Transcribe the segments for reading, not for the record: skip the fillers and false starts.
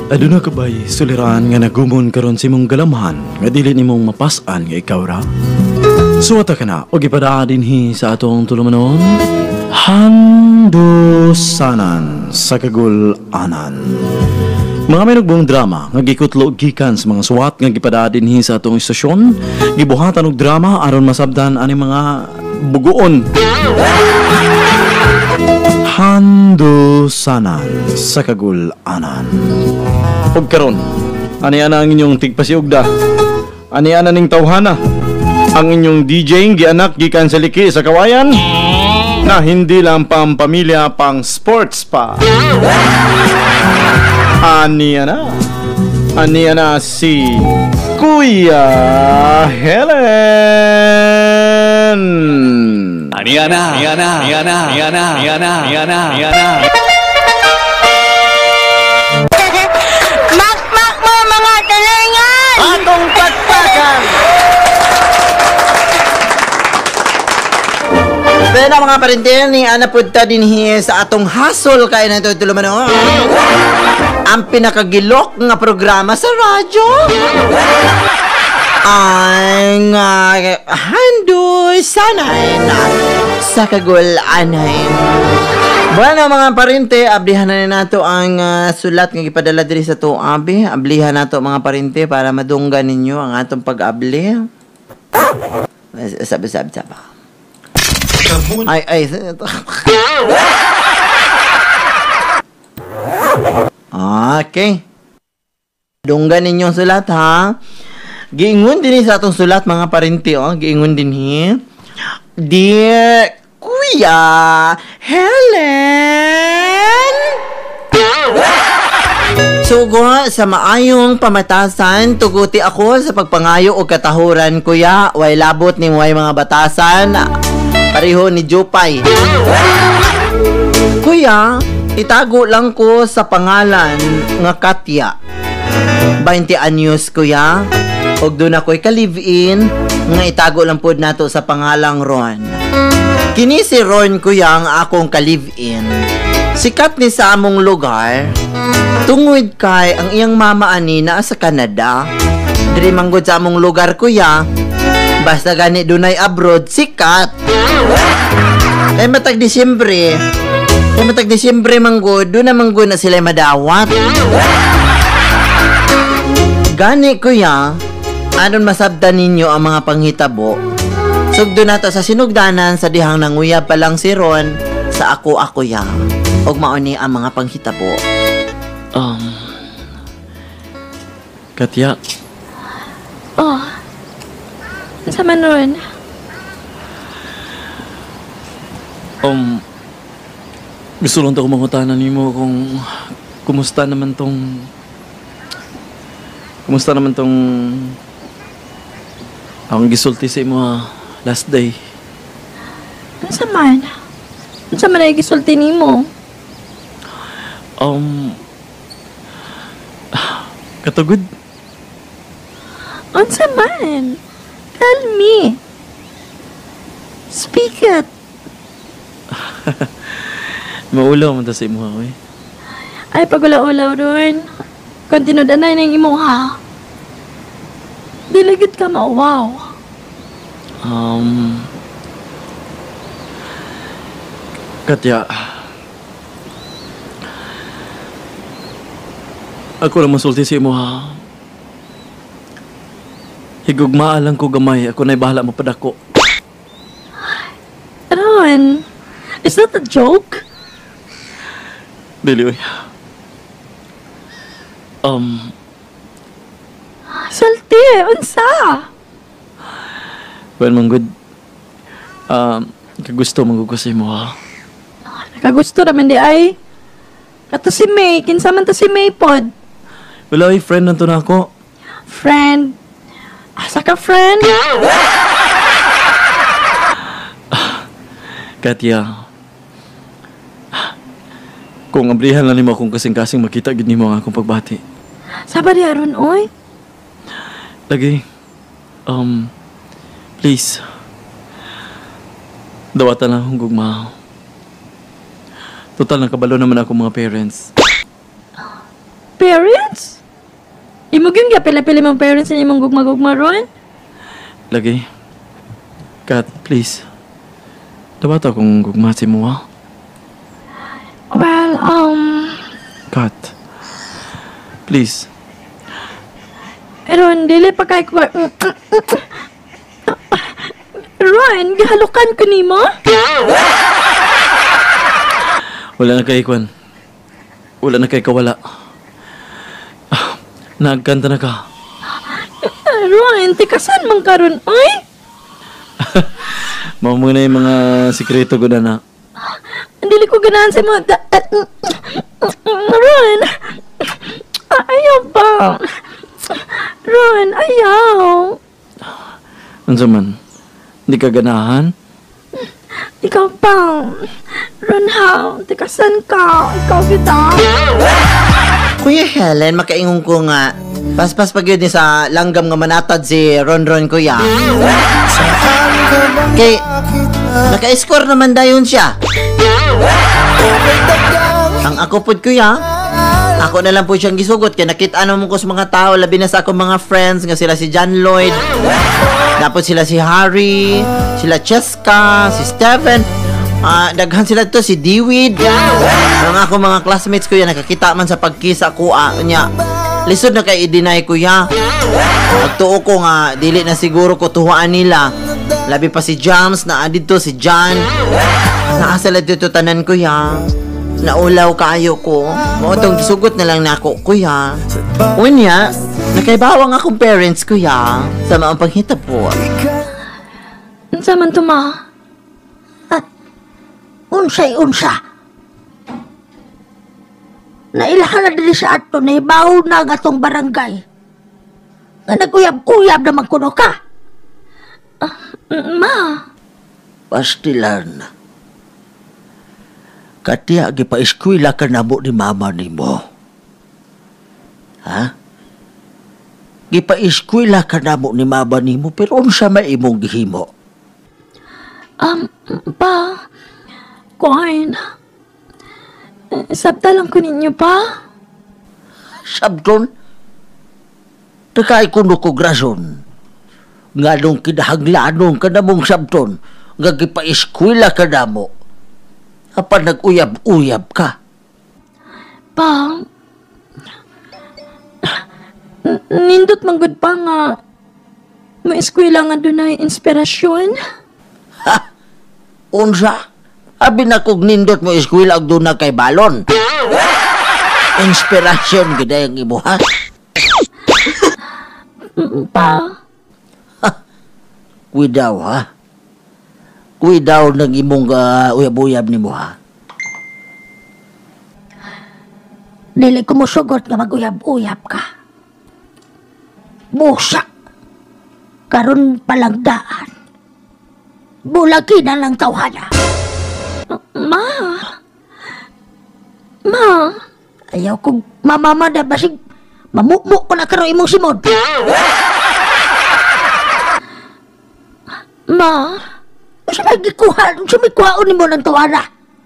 Aduna ka ba'y suliran nga nagumon karon si mong galamhan nga dili nimong mapasan nga ikaw ra? Suwata ka na o gipada dinhi sa atong tulumanon. Handusanan sa kagul-anan. Mga may nagbong drama nga gikutlo gikan sa mga suwat nga gipada dinhi sa atong istasyon, gibuhatan og drama aron masabdan ani mga buguon. Handusanan sa kagul-anan. Ug karon, ani ana ang inyong tigpasiugda. Ani ana ning tawhana. Ang inyong DJing gianak gikan sa liki sa kawayan na hindi lang pampamilya pang sports pa. Ani ana si Kuya Helen. Ani ana. Makmak mo mga talingan! Atong pagpakan! Pero mga parintin, ni Ana punta din sa atong hasol kaya na ito tulumanon. Ang pinakagilok nga programa sa radyo. Ang handoy sanay na sa kagul-anay. Bueno mga parinte, ablihan na nato ang sulat nga gipadala diri sa to abi. Ablihan nato mga parinte para madunggan ninyo ang atong pag-abli. Sabi. Ay. Okay. Dunggan ninyo ang sulat ha. Giingon din sa atong sulat mga parinte giingon din Dear Kuya Helen. Sugo sa maayong pamatasan, tuguti ako sa pagpangayo o katahuran, kuya. Way labot ni way mga batasan. Pareho ni Jupay. Kuya, itago lang ko sa pangalan nga Katya. 20 anyos, kuya. Og doon ako'y ka-live-in nga itago lang po nato sa pangalang Ron. Kini si Ron, kuya, ang akong ka-live-in. Sikat ni sa among lugar. Tungod kay ang iyang mama ani naa sa Canada. Diri manggod sa among lugar, kuya. Basta gani dunay abroad, sikat. Matag Disyembre manggod, doon na manggod na sila madawat. Gani, kuya, anon masabdan ninyo ang mga panghitabo. Sugdo na to sa sinugdanan sa dihang nanguyab pa lang si Ron sa ako ya. Og mauni ang mga panghitabo. Katya. Oh. Sa man Ron? Gusto lang ako mangutanan nimo kung kumusta naman tong ang gisulti sa imo last day. Sa man ay gisulti nimo? Katugod. Unsa man? Tell me. Speak it. Maulaw man ta sa imo eh. Ay, pagulaulaw ron. Kontinuda na yung imo ha. Diligid ka mauwaw. Katya. Ako lang masulti sa imo ha. Higugmaa lang ko gamay. Ako na'y bahala mo padako. Ron, is that a joke? Dili, oy. Salti, unsa? Well, manggod. Kagusto manggugusay mo ha. Nakagusto naman di ay. Kato si May, kinsa man to si May pod. Wala ay friend nanto na ako. Friend? Asa ka friend? Katya. Kung abrihan lang nimo akong kasing-kasing makita gid nimo ang akong pagbati. Saba di aron oy. Lagi. Please. Dawatan lang akong gugma. Total nakabalo naman ako mga parents. parents? Imo gyud pila-pila mong parents sa imong gugma-gugma ron? Lagi. Kat, please. Dapat akong gugmasi mo, ha? Well, Kat. Please. Ron, dili pa kay ko. Ron, gihalukan ko nimo? Wala na kay Kwan. Wala na kay kawala. Nagkanta na ka. Ron, tikasan man karon oy? Mao mo na yung mga sikreto ko na. Dili ko ganahan sa mo. Ron, ayaw pa. Ron, ayaw. Ano man? Hindi ka ganahan? Ikaw pa. Ron, how? Tikasan ka. Ikaw kita. Kuya Helen, makaingon ko nga. Paspas pag yun sa langgam nga manatad si Ron kuya. Kay, naka-score naman dayon siya. Ang ako pod kuya, ako na lang po siyang gisugot. Kaya nakita mo ko sa mga tao, labi na sa akong mga friends, nga sila si John Lloyd. Tapos sila si Harry, sila Cheska, si Steven. Daghan sila to si Dewey. Ang ako mga classmates ko yan nakakita man sa pagkisa ko nya. Lisod na kay i-deny kuya. Pagtuo ko nga dili na siguro ko tuhuan nila. Labi pa si Jams na dito si John. Naasala dito tanan kuya. Naulaw kaayo ko. Mo tong gisugot na lang nako kuya. Unya, nakaibawang akong parents kuya sa maong panghitap po. Unsa man to ma? Unsay-unsa. Nailahan na dili sa ato na ibaw na nga tong barangay. Nga naguyab-uyab naman kuno ka. Ma, Pastilan. Katiya gipa-eskwela ka na mo ni mama ni mo. Ha? Gipa-eskwela ka na mo ni mama ni mo pero unsa may imong gihimo? pa, kuhain. Sabta lang ko ninyo pa. Sabton? Takay kuno ko grason. Nga nung kinahanglanon ka na mong sabton, nga gipa-eskwela ka na mo. Apa nag-uyab-uyab ka? Pa, nindot manggod pa nga may eskwela nga doon ay inspirasyon. Ha? Unsa? Abi na kog nindot mo eskwela og doon na kay balon. Inspirasyon gid ang imuha. Pa, Kuidaw ha? Kuidaw ng imong uyab-uyab ni mo ha? Dili ko mo sugot nga mag-uyab-uyab ka. Busa. Karon palagdaan. Bulagi na lang tawhana. ma, Ayaw kong mamamada basig mamukmuk ko na karoon imong simod. ma, Sa sumikuhaon ni mo ng tawhana.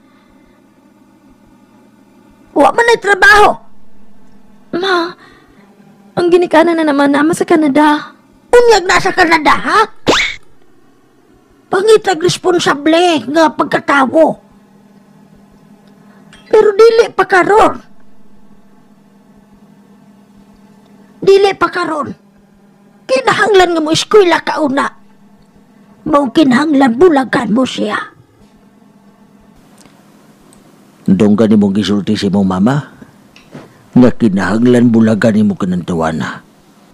Wa man ay trabaho. ma, ang ginikanan na naman naman sa Canada. Unyag nasa Canada, ha? Pangitag responsable nga pagkatawo. Pero dili pa karon. Dili pa karon. Kinahanglan nga mo eskwela ka una. Mao kinahanglan bulagan mo siya. Dong ka ni mong gisulti si mong mama? Nga kinahanglan bulagan ni mo kanang tawana.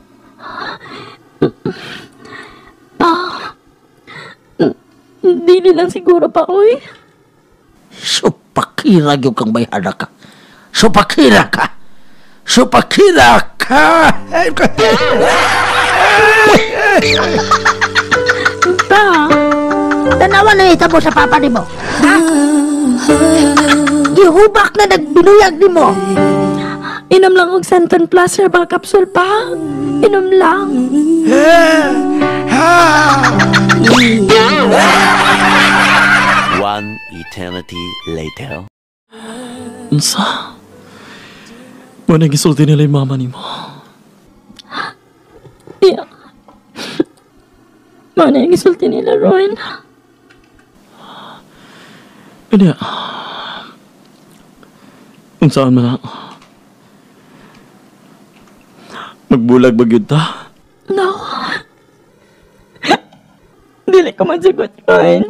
Dili lang siguro pa, oy. Supakira yung kang may hana ka. Supakira ka! Supakira ka! Pa, Tanawa na ita mo sa papa ni mo. Ha? Gihubak na nagbinuyag ni mo. inom lang og Santon Plus herbal capsule pa. Inom lang. One eternity later. Unsa? Mo na gisulti nila yung mama ni mo. Yeah. Mana yung isulti nila, Ron? Kanya, kung saan man na, magbulag ba yun ta? No. Dili ko masagot, Ron.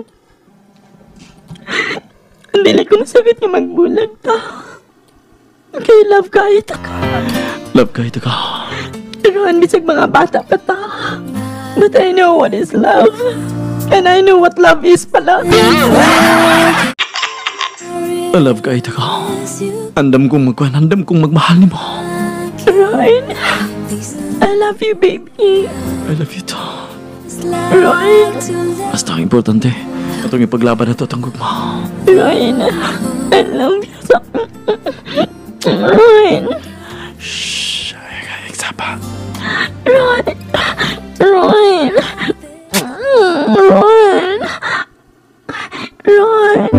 Dili ko masagot yung magbulag ta. Kay love kahit ako. Love kahit ka. Ron, bisag mga bata pa ta. But I know what is love. And I know what love is pala. Love kahit ka. Andam kong magmahal ni mo. Ron, I love you, baby. I love you too. Ron, Basta ang importante, itong ipaglaban na ito tanggog mo. Ron, I love you so. Ron, Shhh, ay, eksapa. Ron, Ron, Ron, Ron,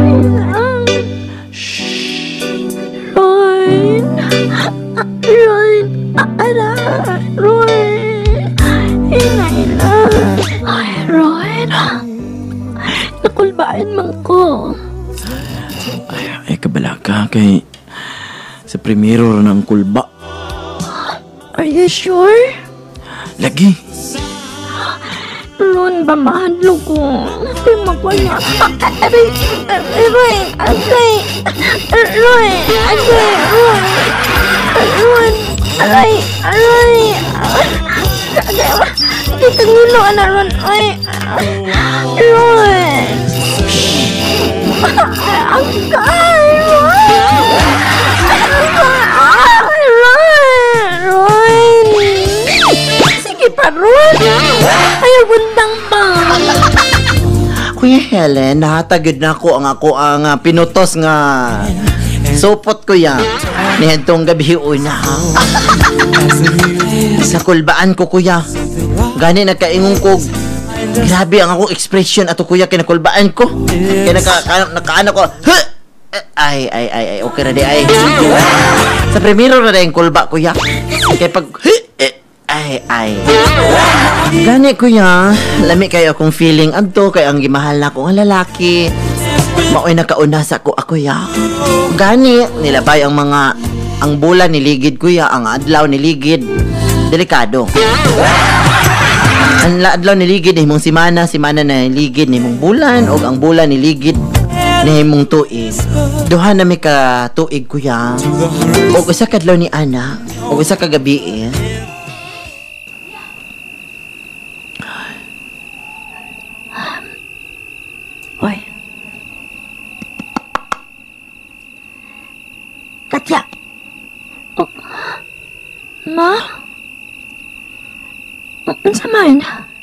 Ron, Ron, ala, Ron, Hinayla, ay, Ron, nakulbaan man ko. Ay, kabalaga kay sa primero ng kulba. Are you sure? Lagi. Ron, ba mahadlo ko? Hindi magwa niya. Aray, Ron, aray, Ron, aray, Ron, Ron, aray, aray. Hindi tangulo, ana, Ron, ay, Ron. Ang kay, Ron. Sige pa, Ron. Ayaw bundang pa. Kuya Helen, nahatagid na ako ang pinutos nga supot kuya. Nihadtong gabi una. Sa kulbaan ko kuya. Gani nagkaingon ko. Grabe ang akong expression ato kuya kinakulbaan ko. Kaya nakaano ko. Huh! Ay, okay na di ay. Sa primero na rin kulba kuya. Kaya pag ay. Gani kuya, lami kayo akong feeling adto kay ang gimahal na ko nga lalaki. Maoy nakauna sa ako ya. Gani nilabay ang bulan niligid kuya, ang adlaw niligid. Delikado. Ang adlaw niligid himong simana na niligid himong bulan og ang bulan niligid ni himong tuig. Duha na mi ka tuig kuya. Og usa ka adlaw ni ana, og usa ka gabi Hoy. Katya. Oh. Ma? Ang samahin.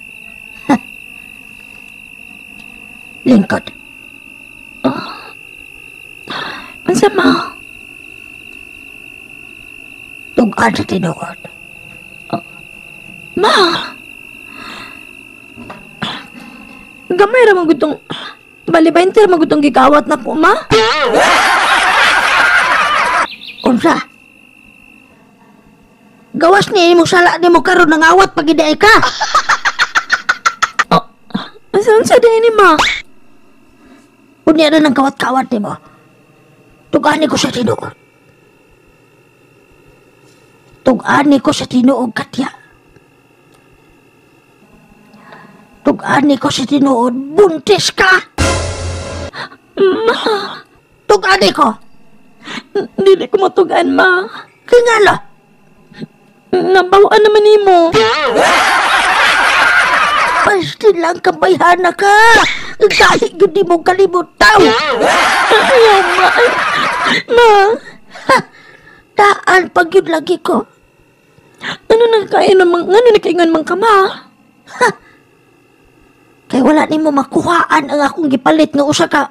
Lingkod. Oh. Ang sama. Tugan sa tinukod. Oh. Ma? Gamay ramang gutong bali-20 ramang gutong gikawat na po, ma? Unsa? Gawas ni mo sala ni mo karon ng awat pag iday ka. Oh, asan sa din ni ma? Unya na ng kawat-kawat ni mo. Tugani ko sa tinuod. Tugani ko sa tinuod, Katya. Tugani ko sa tinuod, buntis ka! Ma! Tugani ko! Dili ko matugan, ma. Kingala! Nabawaan naman ni mo. Pasti lang kabayhana ka. Dahil gudi mo kalibutaw. Ayaw, ma. Ma. Ha! Daan pag yun lagi ko. Ano nakaingan mang ka, ma? Ha! Kaya wala ni mo makuhaan ang akong gipalit nga usa ka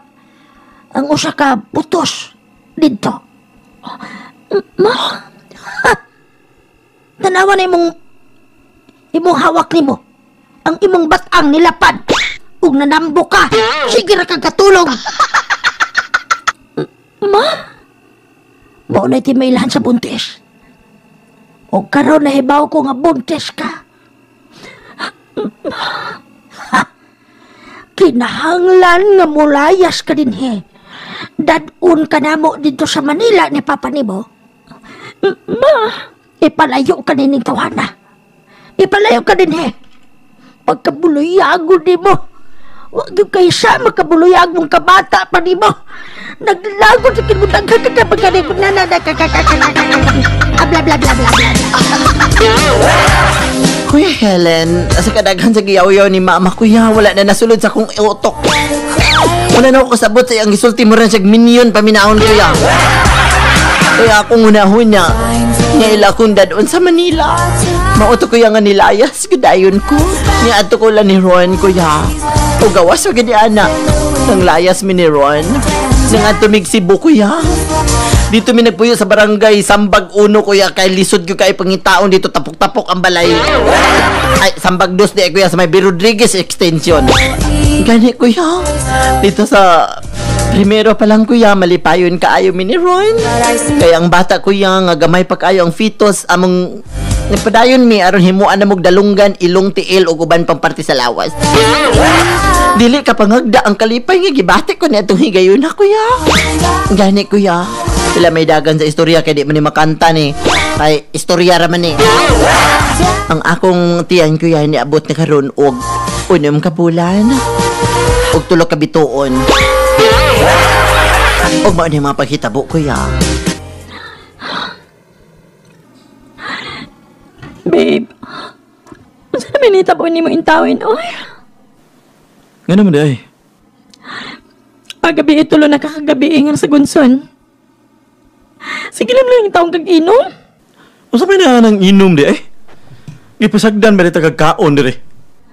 putos dito. Ma, ha? Tanawa na imong hawak ni mo. Ang imong batang nilapad. Ug nanambo ka. Sige ra kang katulong. Ma? Mao na timailan sa buntis. O karon nahibaw ko nga buntis ka. Kinahanglan nga mulayas ka din he. Dadun ka na mo dito sa Manila ni Papa Nimo. Ma, ipalayo ka din ng tawana. Ipalayo ka din he. Pagkabuloyago di mo. Huwag yung kayo siya magkabuluyag mong kabata pa di mo. Naglago sa kinundag kakakapagkari mo na bla bla bla bla bla. Kuya Helen, sa kadaghan sa giyaw-yaw ni mama, kuya, wala na nasulod sa kong utok. Wala na ako kasabot sa iyang gisulti mo rin siya minion paminahon, kuya. Kaya akong unahon niya, ngayon akong dadon sa Manila. Mauto kuya nga nilayas, gadayon ko. Niya ato ko lang ni Ron, kuya. O gawas o gani anak. Nang layas mi ni Ron. Nang ato Cebu, kuya. Dito mi nagpuyo sa barangay Sambag 1, kuya, kay lisod ko kay pangitaon dito tapok-tapok ang balay. Ay, Sambag 2 di kuya sa may B. Rodriguez extension. Gani, kuya. Dito sa primero pa lang, kuya, malipayon kaayo mi ni Ron. Kaya ang bata, kuya, nga gamay pa kaayo ang fetus among nagpadayon mi aron himuan na mog dalunggan, ilong, tiil ug uban pang parte sa lawas. Dili ka pangagda ang kalipay nga gibati ko ni atong higayon na, kuya. Gani, kuya. Sila may dagan sa istorya kaya di man ni makanta ni. Kay istorya raman ni. Ang akong tiyan, kuya, ni abot na karon og 6 ka bulan og 3 ka bituon. Og mao ni mga paghitabo, kuya. Babe, unsa na minitabo ni mo intawin, oy? Nga naman di ay. Paggabi itulo na kakagabi nga sa gunson. Sige lang yung taong kag-inom. O sa may na nang inom di ay. Ipasagdan ba rin kagkaon di rin.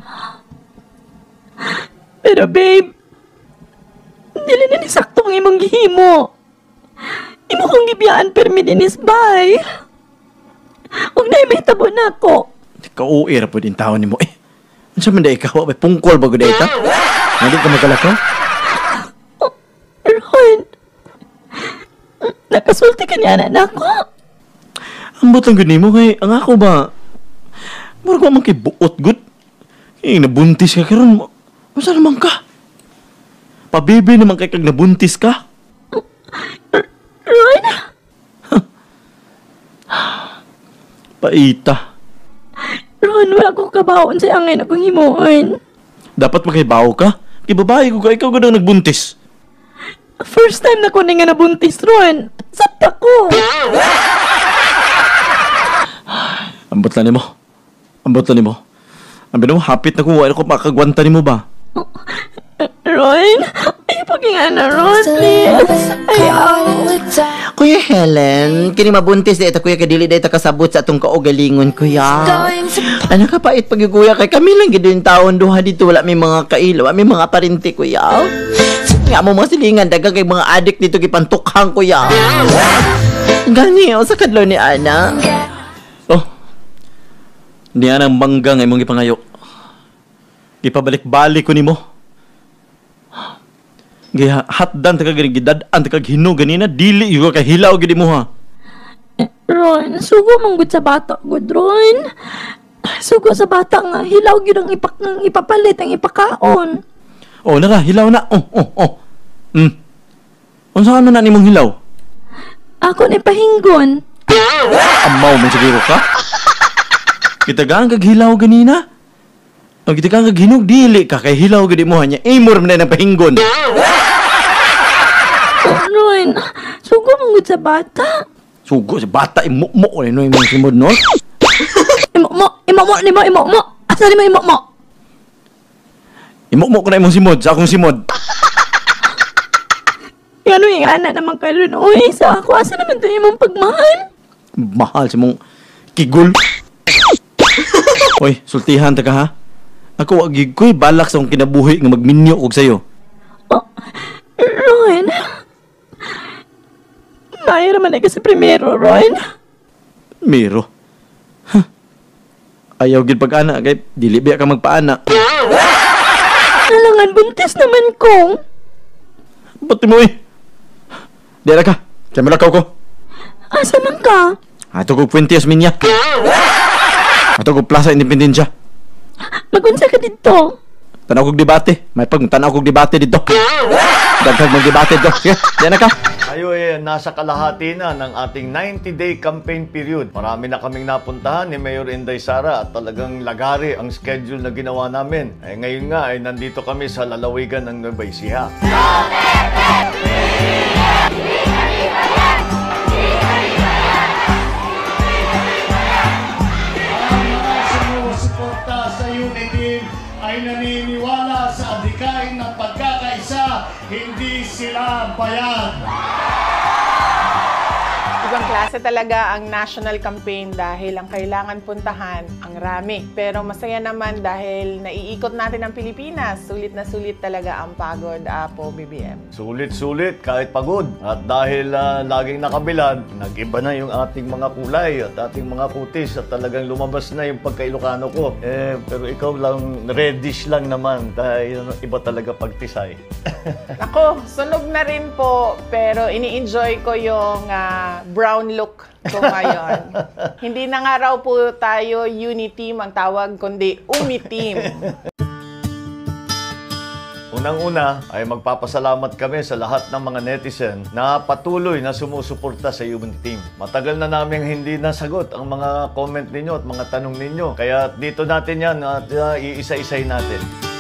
Pero babe, dili na ni sakto ang imong gihimo. Imo kong gibiyaan permi dinis bay. Huwag na may tabo na ako. Kauir po din tao ni mo eh. Ano sa man di ikaw? May pungkol bago di ita? Hindi ka magalakaw? Ron, nakasulti ka niya na ako. Ang butang gud nimo kay ang ako ba? Mura ko man kay buot gud. Kay nabuntis ka karon. Unsa naman ka? Pabibi naman kay kag nabuntis ka. Ron, Paita. Ron, wala ko kabaon sa angay na kong himuon. Dapat makibaw ka. Kay babae ko ka ikaw gud ang nagbuntis. First time na ko na nga nabuntis, Ron. Sapta ko. Ambot lang nimo. Ambot lang nimo. Ambi mo, hapit na kung wala ko makagwanta nimo ba? Ron, ayaw pagingana na, Ron, please. Ayaw. Kuya Helen, kini mabuntis di ito, kuya, kadili di ito kasabot sa atong kaugalingon, kuya. Ano ka pait pag kuya, kay kami lang gito yung taon duha dito, wala may mga kailaw, may mga parinti, kuya. Nga mo mga silingan, dagang kay mga adik dito kipantukhang, kuya. Gani, o sa kadlaw ni Ana. Oh. Di anang bangga ngay mong ipangayo. Ipabalik-balik ko nimo. Gaya hatdan ta kag gidad-an ta kag hino ganina dili yugo ka hilaw gid mo ha. Ron, sugo mong gud sa bata, good Ron. Sugo sa bata nga, hilaw gid ang ipapalit, ang ipakaon. Oh, nara hilaw na. Oh. Unsa ano na nimong hilaw? Ako ni pahinggon. Amaw man siguro ka. Kita gang kag hilaw ganina. O kita gang kag hinog dili ka kay hilaw gid mo nya. Imor man na pahinggon. Ron, sugo mong gud sa bata. Sugo sa bata imukmo no imong simod no. Imo mo. Asa ni mo imo mo? Imukmo ko na imong simod sa akong simod. Ano yung anak naman kayo rin? Uy, sa ako, asa naman ito imong pagmahal? Mahal si mong kigul. Oy, sultihan ta ka ha. Ako wag gid ko'y balak sa akong kinabuhi nga magminyo og sayo. Oh, Ron. Mayroon naman na kasi primero, Ron. Miro. Huh. Ayaw gid pag-ana kay dili biya ka magpaana. Alangan, buntis naman ko. Ba't mo eh? Dira ka. Kaya malakaw ko. Asa man ka? Ato ko Puentes Minya. Ato ko Plaza Independencia. Magunsa ka dito. Tanaw kog debate. May tanaw kog debate dito. Dagdag mong debate dito. Yan na ka. Tayo nasa kalahati na ng ating 90-day campaign period. Marami na kaming napuntahan ni Mayor Inday Sara at talagang lagari ang schedule na ginawa namin. Ngayon nga ay nandito kami sa lalawigan ng Nueva Ecija. Sa Unity ay naniniwala sa adhikain ng pagkakaisa, hindi sila bayan. Ibang klase talaga ang national campaign dahil ang kailangan puntahan ang rami. Pero masaya naman dahil naiikot natin ang Pilipinas. Sulit na sulit talaga ang pagod, Apo BBM. Sulit-sulit kahit pagod. At dahil laging nakabilad, nag-iba na yung ating mga kulay at ating mga kutis at talagang lumabas na yung pagka-Ilocano ko. Pero ikaw lang, reddish lang naman dahil iba talaga pagtisay. Ako, sunog na rin po pero ini-enjoy ko yung brown look ko ngayon. Hindi na nga raw po tayo Uniteam ang tawag, kundi Umiteam. Unang-una ay magpapasalamat kami sa lahat ng mga netizen na patuloy na sumusuporta sa Uniteam. Matagal na namin hindi nasagot ang mga comment ninyo at mga tanong ninyo. Kaya dito natin yan at iisa-isay natin.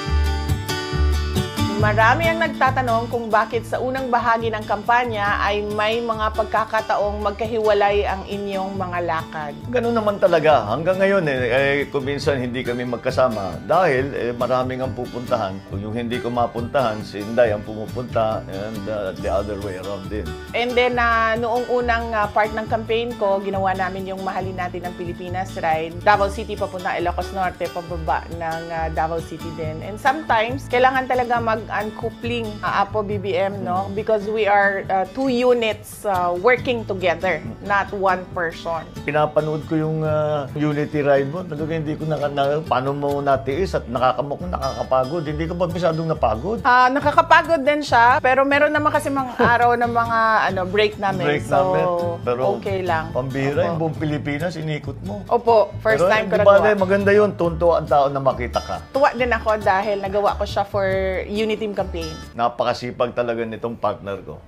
Marami ang nagtatanong kung bakit sa unang bahagi ng kampanya ay may mga pagkakataong magkahiwalay ang inyong mga lakad. Ganun naman talaga. Hanggang ngayon kung minsan hindi kami magkasama dahil maraming ang pupuntahan. Kung yung hindi ko mapuntahan, si Inday ang pumupunta and the other way around din. And then, noong unang part ng campaign ko, ginawa namin yung Mahalin Natin ang Pilipinas ride. Davao City papunta Ilocos Norte, pababa ng Davao City din. And sometimes, kailangan talaga mag-uncoupling Apo BBM, no? Because we are two units working together, not one person. Pinapanood ko yung Unity ride mo. Talagang hindi ko paano mo natiis at nakakapagod. Hindi ka ba masyadong napagod? Nakakapagod din siya, pero meron naman kasi mga araw ng mga break namin. Pero okay lang. Pambira, yung buong Pilipinas, inikot mo. Opo, first time ko nagawa. nagawa. Maganda yun, tuntua ang tao na makita ka. Tuwa din ako dahil nagawa ko siya for Uniteam campaign. Napakasipag talaga nitong partner ko.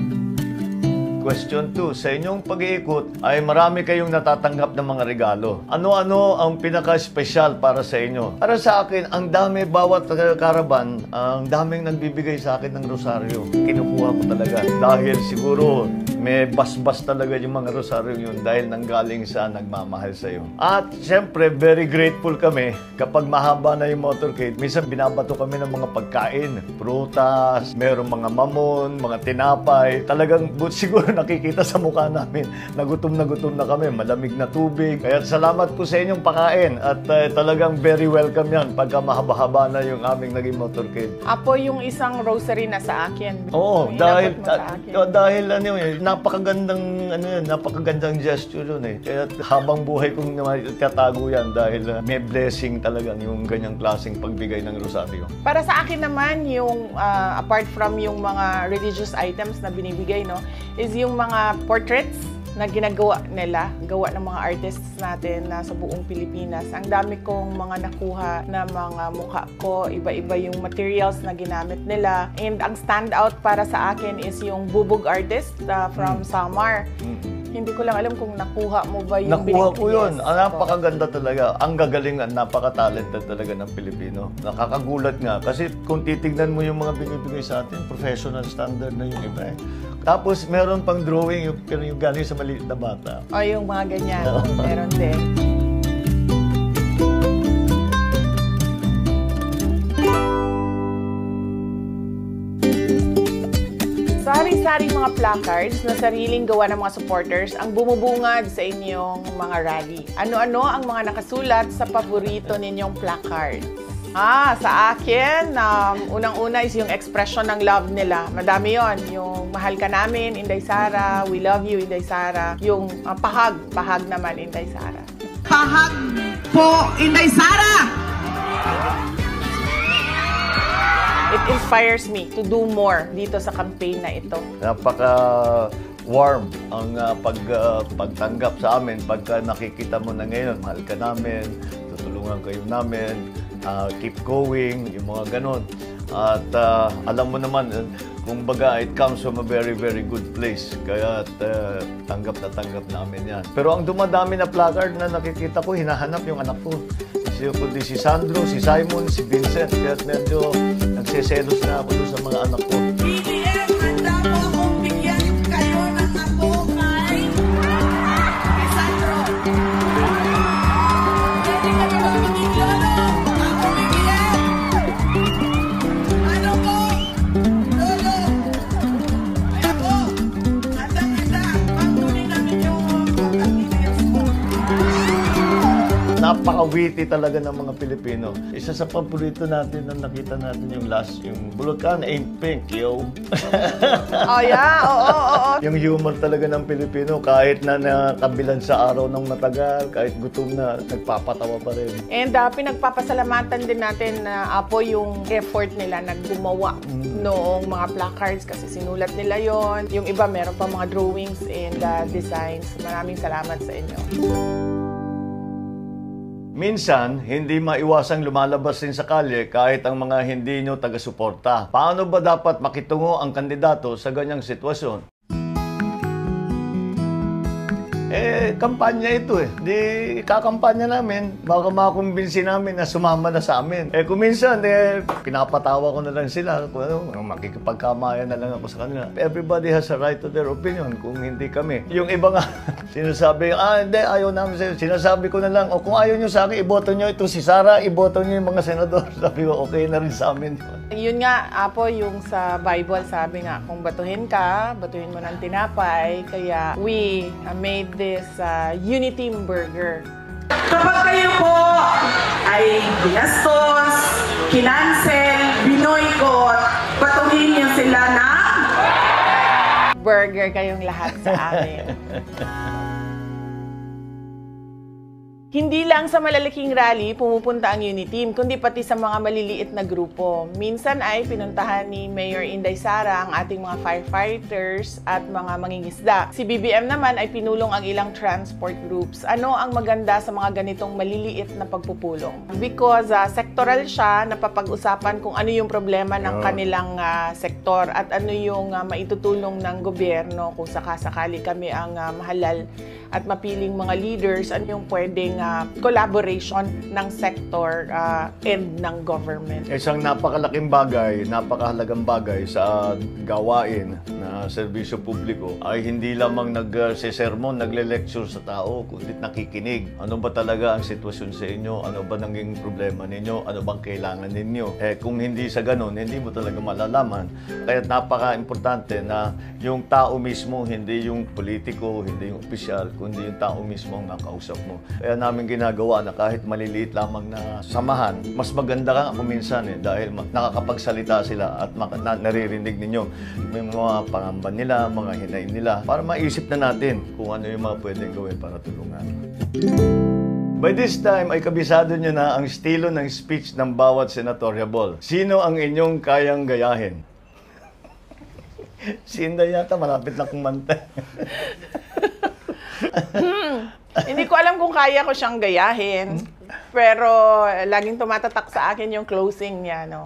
Question 2. Sa inyong pag-iikot ay marami kayong natatanggap ng mga regalo. Ano-ano ang pinaka-special para sa inyo? Para sa akin, ang dami bawat karaban, ang daming nagbibigay sa akin ng rosaryo. Kinukuha ko talaga. Dahil siguro may basbas talaga yung mga rosaryo yun dahil nanggaling sa nagmamahal sa iyo. At siyempre, very grateful kami kapag mahaba na yung motorcade. Minsan binabato kami ng mga pagkain, prutas, merong mga mamon, mga tinapay. Talagang siguro nakikita sa mukha namin. Nagutom na kami, malamig na tubig. Kaya salamat po sa inyong pakain at talagang very welcome yan pagka mahaba-haba na yung aming naging motorcade. Apo, yung isang rosary na sa akin. Oo, Yung dahil napakagandang gesture yun eh. Kaya habang buhay kong tatago yan dahil may blessing talagang yung ganyang klaseng pagbigay ng rosaryo. Para sa akin naman, yung apart from yung mga religious items na binibigay, no, is yung mga portraits na ginagawa nila, gawa ng mga artists natin na sa buong Pilipinas. Ang dami kong mga nakuha na mga mukha ko, iba-iba yung materials na ginamit nila. And ang standout para sa akin is yung bubog artist from Samar. Hindi ko lang alam kung nakuha mo ba yung Nakuha ko yun. Yes, Napakaganda talaga. Ang gagalingan, napaka-talented talaga ng Pilipino. Nakakagulat nga. Kasi kung titignan mo yung mga binibigay sa atin, professional standard na yung iba eh. Tapos meron pang drawing yung galing sa maliit na bata. O yung mga ganyan. Meron din. Sari-sari mga placards na sariling gawa ng mga supporters ang bumubungad sa inyong mga rally. Ano-ano ang mga nakasulat sa paborito ninyong placards? Sa akin, unang-una is yung expression ng love nila. Madami yon. Yung mahal ka namin, Inday Sara. We love you, Inday Sara. Yung pahag naman, Inday Sara. Pahag po, Inday Sara! It inspires me to do more dito sa campaign na ito. warm ang pagtanggap sa amin pagka nakikita mo na ngayon, mahal ka namin, tutulungan kayo namin, keep going, yung mga ganon. At alam mo naman, kumbaga, it comes from a very, very good place. Kaya tanggap na tanggap namin yan. Pero ang dumadami na placard na nakikita ko, hinahanap yung anak ko. Kundi si Sandro, si Simon, si Vincent. Kaya medyo nagsiselos na ako doon sa mga anak ko. BDM, handa po akong bigyan kayo ng ako kay Sandro. Pwede kami ba mag-iglolo? Ako BDM. Ano po? Lolo. Ay ako. Handa. Pagtuloy namin yung pagkakilias po. Napaka-witty talaga ng mga Pilipino. Isa sa paborito natin na nakita natin yung Bulacan ain't pink, yo. Oh, yeah. Oo. Yung humor talaga ng Pilipino, kahit na nakabilan sa araw ng matagal, kahit gutom na, nagpapatawa pa rin. And pinagpapasalamatan din natin na Apo yung effort nila na gumawa noong mga placards kasi sinulat nila yon. Yung iba meron pa mga drawings and designs. Maraming salamat sa inyo. Minsan, hindi maiwasang lumalabas din sa kalye kahit ang mga hindi nyo taga-suporta. Paano ba dapat makitungo ang kandidato sa ganyang sitwasyon? Kampanya ito Di kakampanya namin, baka makakumbinsi namin na sumama na sa amin. Kung minsan, pinapatawa ko na lang sila. Kung makikipagkamayan na lang ako sa kanila. Everybody has a right to their opinion kung hindi kami. Yung iba nga, sinasabi, hindi, ayaw namin sa'yo. Sinasabi ko na lang, kung ayaw nyo sa akin, iboto nyo ito si Sara, iboto nyo yung mga senador. Sabi ko, okay na rin sa amin. Yun nga, Apo, yung sa Bible, sabi nga, kung batuhin ka, batuhin mo ng tinapay. Kaya we made this Unity Burger. Kapag kayo po ay binastos, kinansel, binoykot, patuhin niyo sila na Burger kayong lahat sa amin. Hindi lang sa malalaking rally pumupunta ang Uniteam, kundi pati sa mga maliliit na grupo. Minsan ay pinuntahan ni Mayor Inday Sara ang ating mga firefighters at mga mangingisda. Si BBM naman ay pinulong ang ilang transport groups. Ano ang maganda sa mga ganitong maliliit na pagpupulong? Because sektoral siya, napapag-usapan kung ano yung problema ng kanilang sektor at ano yung maitutulong ng gobyerno kung sakasakali kami ang mahalal at mapiling mga leaders, ano yung pwedeng collaboration ng sector and ng government. Isang napakalaking bagay, napakahalagang bagay sa gawain na serbisyo publiko ay hindi lamang nagsesermon, nagle-lecture sa tao, kundi nakikinig. Ano ba talaga ang sitwasyon sa inyo? Ano ba naging problema ninyo? Ano bang kailangan ninyo? Kung hindi sa ganun, hindi mo talaga malalaman. Kaya napaka-importante na yung tao mismo, hindi yung politiko, hindi yung opisyal, kundi yung tao mismo ang nakausap mo. Kaya namin ginagawa na kahit maliliit lamang na samahan, mas maganda ka ako minsan dahil nakakapagsalita sila at naririnig ninyo may mga pangamba nila, mga hinain nila para maisip na natin kung ano yung mga pwedeng gawin para tulungan. By this time ay kabisado nyo na ang estilo ng speech ng bawat senatoriable. Sino ang inyong kayang gayahin? Si Inday yata malapit na kumanta. Hindi ko alam kung kaya ko siyang gayahin. Pero laging tumatatak sa akin yung closing niya, no?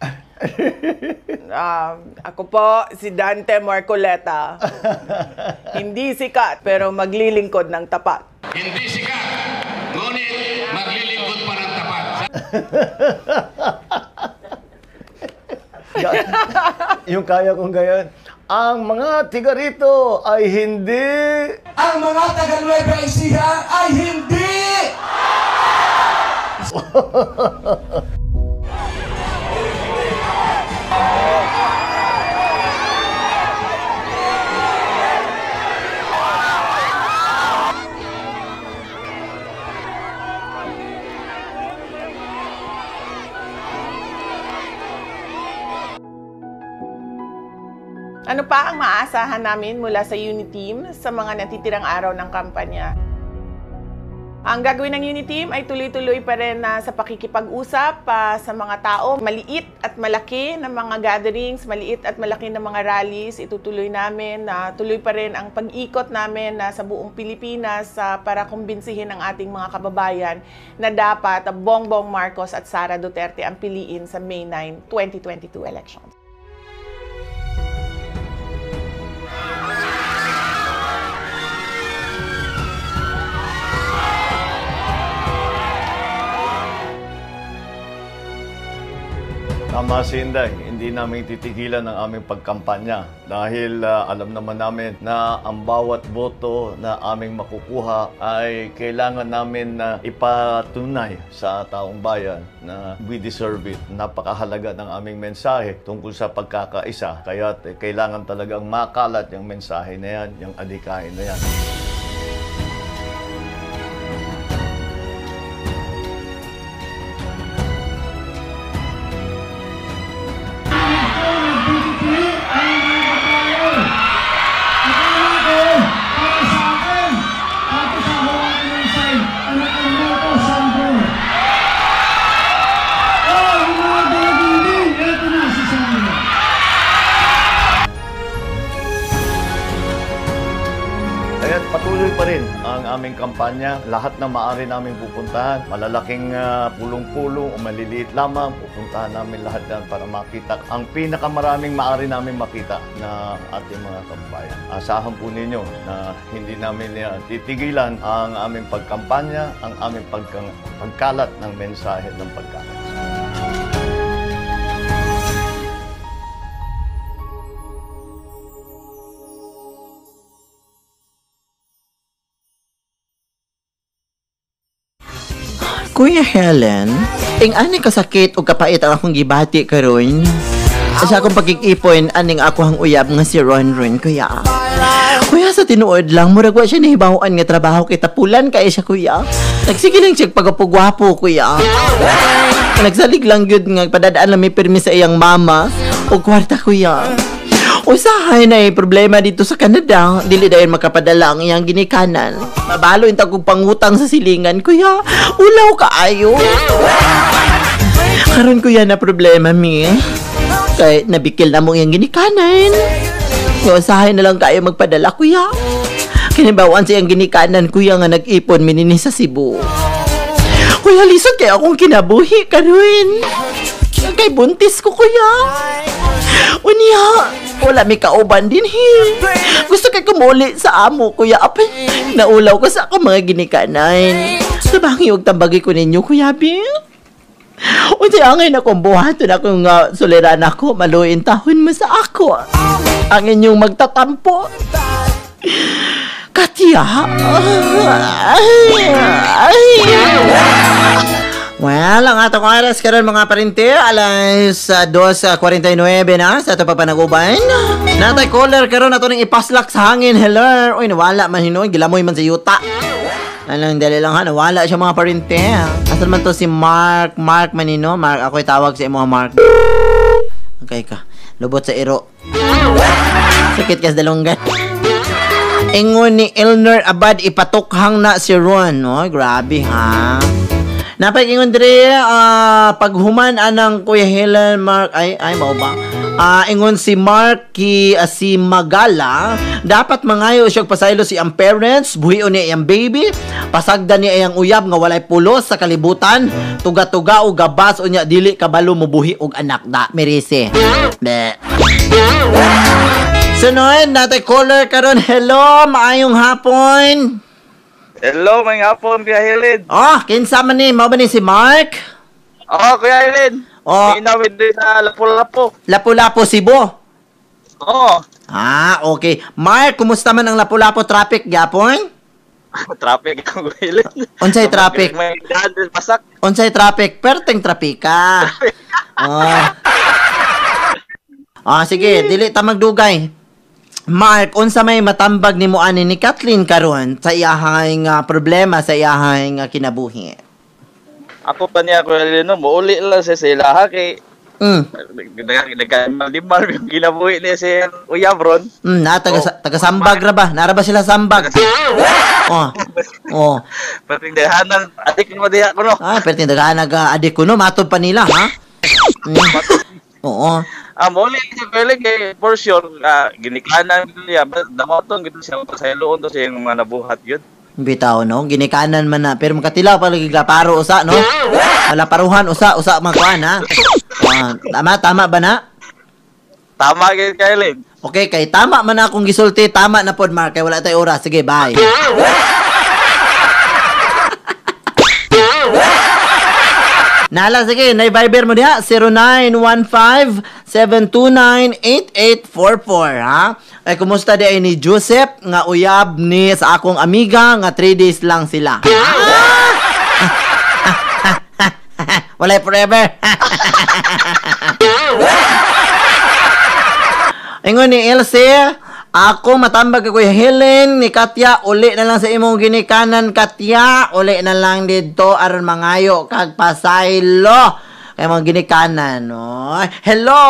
Ako po, si Dante Marcoleta. Hindi sikat, pero maglilingkod ng tapat. Hindi sikat, ngunit maglilingkod pa ng tapat. Yung kaya kong gayahin. Ang mga tiga rito ay hindi... Ang mga taga Nueva Ecija ay hindi... Ano pa ang maaasahan namin mula sa Uniteam sa mga natitirang araw ng kampanya? Ang gagawin ng unit team ay tuloy-tuloy pa rin sa pakikipag-usap sa mga tao. Maliit at malaki na mga gatherings, maliit at malaki na mga rallies, itutuloy namin. Tuloy pa rin ang pag-ikot namin sa buong Pilipinas para kumbinsihin ang ating mga kababayan na dapat Bongbong Marcos at Sara Duterte ang piliin sa May 9, 2022 elections. Tama si Inday, hindi namin titigilan ang aming pagkampanya dahil alam naman namin na ang bawat boto na aming makukuha ay kailangan namin na ipatunay sa taong bayan na we deserve it. Napakahalaga ng aming mensahe tungkol sa pagkakaisa, kaya kailangan talagang makalat yung mensahe na yan, yung adhikain na yan. Patuloy pa rin ang aming kampanya. Lahat na maaari namin pupuntahan, malalaking pulong-pulong o maliliit lamang, pupuntahan namin lahat yan para makita ang pinakamaraming maaari namin makita na ating mga kababayan. Asahan po ninyo na hindi namin titigilan ang aming pagkampanya, ang aming pagkalat ng mensahe ng pagkakaisa. Kuya Helen, ani kasakit o kapait ang akong gibati karon. Sa akong pagkikipon, aning ako ang uyab nga si Ron, kuya. Kuya, sa tinuod lang, murag wa siya nahibawan nga trabaho kay tapulan kaya siya, kuya. Nagsige lang siya pagapugwapo, kuya. Nagsalig lang yun nga, padadaan lang may permis sa iyang mama o kwarta, kuya. Usahay na problema dito sa Canada. Dili dayon makapadala ang iyang ginikanan. Mabalo yung tagong pangutang sa silingan, kuya. Ulaw kaayo. Karon kuya na problema, mi. Kaya nabikil na mo iyang ginikanan. Usahay na lang kayo magpadala, kuya. Kinibawaan sa iyang ginikanan, kuya, nga nag-ipon minini sa Cebu. Kuya, lisod kaya akong kinabuhi karon. Kay buntis ko, kuya. Unya, wala may kauban din, Gusto kay kumuli sa amo, kuya. Apay, naulaw ko sa akong mga ginikanan. Sabangi huwag tambagi ko ninyo, kuya, Bing. Unya, angay na kong buhaton akong suliran ako, maluin tahon mo sa ako. Ang inyong magtatampo. Katya. Well, ang atong oras karon mga parinte, alas 2:49 na sa ato pa panaguban. Natay caller karon ato ning ipaslak sa hangin. Hello. Uy, nawala man hinoy, gilamoy man sa yuta. Alang dali lang ha, nawala siya mga parinte. Asa man to si Mark manino? Mark, ako'y tawag sa imo, Mark. Okay ka. Lubot sa iro. Sakit kas dalunggan. Ingon ni Elner Abad ipatukhang na si Ron. Oh, grabe ha. Napagingon dire paghuman anang Kuya Helen Mark ay mao ba? Ingon si Mark si Magala dapat mangayo siya pasaylo si ang parents, buhion niya ang baby, pasagdan niya ang uyab nga walay pulos sa kalibutan, tuga-tuga o gabas unya dili kabalo mo buhi og anak da Merise. Be. Sunod natay caller karon. Hello, maayong hapon. Hello, may hapon, Kuya Helen. Oh, kinsa man ni? Mao ba ni si Mark? Oo, Kuya Helen. Oh. Inawid din sa Lapu-Lapu. Lapu-Lapu, Cebu? Oo. Okay. Mark, kumusta man ang Lapu-Lapu traffic, gyapon? Traffic ang Kuya Helen. Unsay traffic? May daan pasak. Unsay traffic? Perteng trapika. Sige, dili ta magdugay. Mark, unsa may matambag nimo ani ni Kathleen karon sa iyahang problema sa iyahang kinabuhi? Ako pa niya, Kuya Helen, no, muuli lang sa sila, kay Nagmalimal yung ginabuhi niya si Uyab ron. Taga-sambag ra ba? Nara ba sila sambag? Perting dahanan, adik mo diha ko no. Perting dahanan adik ko no, matod pa nila, ha? Oo. Muli si Felix for sure, ginikanan niya, damotong gito siya pasayloon to siya yung mga nabuhat yun. Bitaw no, ginikanan man na, pero makatilaw pa lagi paro usa no. Malaparuhan usa makuan ha. Tama ba na? Tama gyud Kyle. Okay, kay tama man akong gisulti, tama na pod Mark, kay wala tay oras. Sige, bye. Nala, sige, na-Viber mo diha, 0915-729-8844, ha? Ay, kumusta di ay ni Joseph, nga uyab ni sa akong amiga, nga 3 days lang sila. Walay forever. Ingon ni Elsie, ako matambag ako Helen ni Katya, uli na lang sa imong ginikanan Katya, uli na lang dito aron mangayo kag pasaylo kay mga ginikanan no. Hello.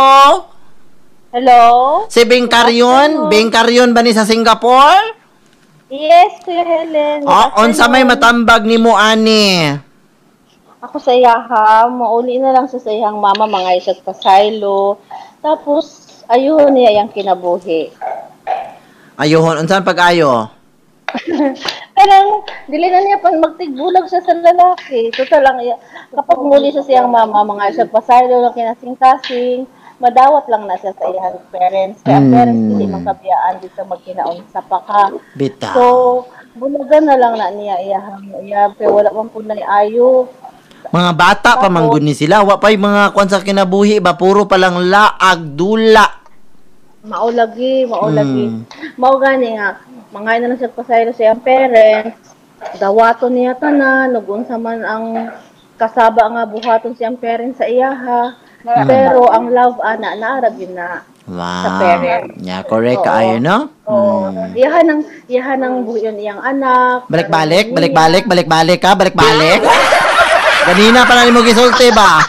Si Bingkaryon ba ni sa Singapore? Yes, Kuya Helen. Unsa may matambag nimo ani? Ako sa iyaha, mauli na lang sa iyang mama mangayo sa pasaylo. Tapos ayun niya yung kinabuhi. Ayuhon, unsan pag-ayo? Parang, dili na niya pang magtigbulag siya sa lalaki. Total lang, kapag muli siya siyang mama, mga siya pasaylo lang kinasing-kasing, madawat lang na siya sa iyang parents. Kaya parents, hindi magkabiyaan dito magkinaon sa paka. Bita. So, bulagan na lang na niya iyahang pero wala man po na ayo. Mga bata pa mangguni sila. Wa pa'y mga kwan sa kinabuhi ba? Puro palang laag, dula. Maulagi. Mao gani nga, mangay na lang siya pasaylo sa iyang parents, dawaton niya tanan, nugunsa man ang kasaba nga buhaton siyang parents sa iyaha. Pero ang love ana naarag yun na sa parents. Yeah, correct kaayo no? Iyahan ng buyon iyang anak. Balik-balik ka, balik-balik. Ganina pa na mo gisulti ba?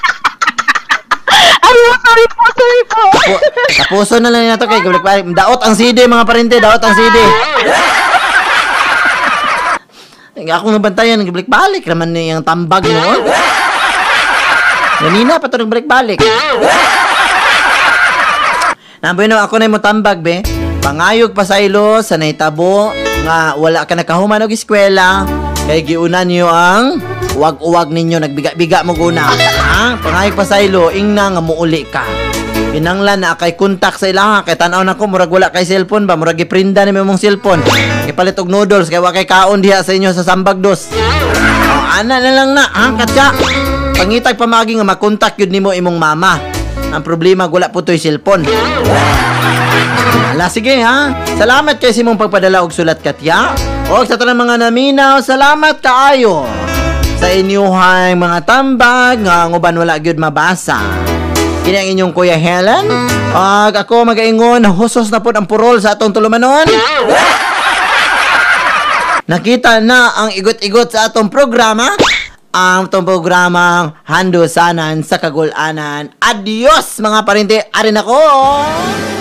Sorry po. Tapuso na lang nato kay balik-balik. Daot ang CD mga parente, daot ang CD. Ako nabantayan, balik-balik naman niyang tambag noon. Ganina pa to nagbalik-balik. Namboy na ako na mo tambag be. Pangayog pasaylo sa naitabo nga wala ka nakahuman og eskwela kay giuna niyo ang uwag-uwag ninyo nagbiga-biga mo guna. Ha? Pangayog pasaylo ingna nga muuli ka. Pinanglan na kay kontak sa ilaha kay tan-aw nako murag wala kay cellphone ba murag giprinda ni mong cellphone. Gipalit og noodles kay wa kay kaon diha sa inyo sa Sambag Dos. Ana na lang na, ha Katya. Pangitag pamagi nga makontak yun nimo imong mama. Ang problema wala po to'y cellphone. Ala sige ha. Salamat kay simong pagpadala og sulat Katya. Og sa tanang mga naminaw, salamat kaayo sa inyuhang mga tambag nga nguban wala gyud mabasa. Kini ang inyong Kuya Helen. Ako magaingon husos na po ang purol sa atong tulumanon. Nakita na ang igot-igot sa atong programa. Ang itong programang Handusanan sa Kagulanan. Adios mga parente, arin ako!